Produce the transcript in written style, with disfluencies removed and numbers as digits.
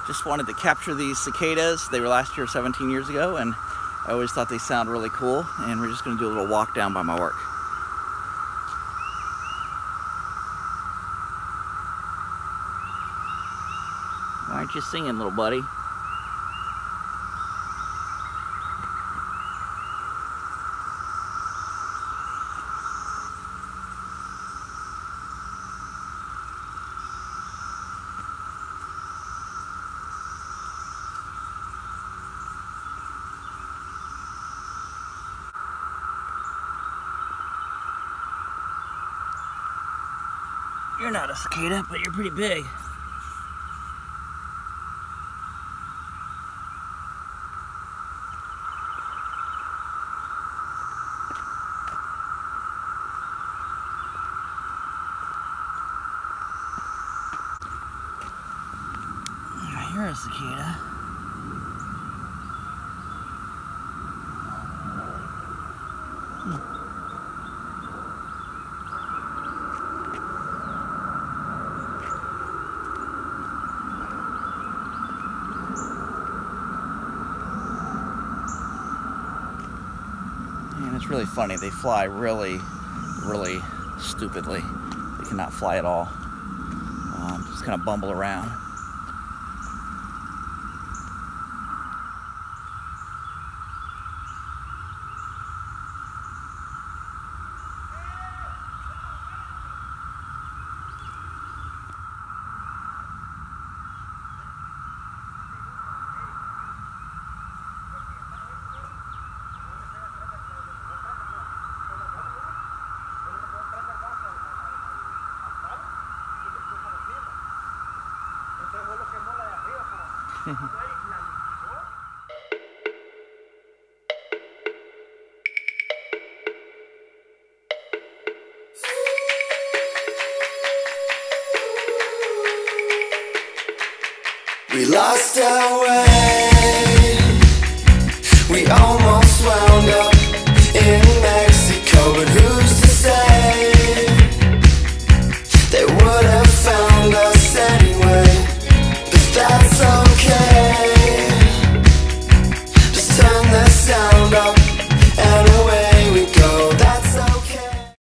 Just wanted to capture these cicadas. They were last year 17 years ago, and I always thought they sound really cool, and we're just going to do a little walk down by my work. Why aren't you singing, little buddy? You're not a cicada, but you're pretty big. You're a cicada. And it's really funny, they fly really stupidly. They cannot fly at all. Just kind of bumble around. We lost our way.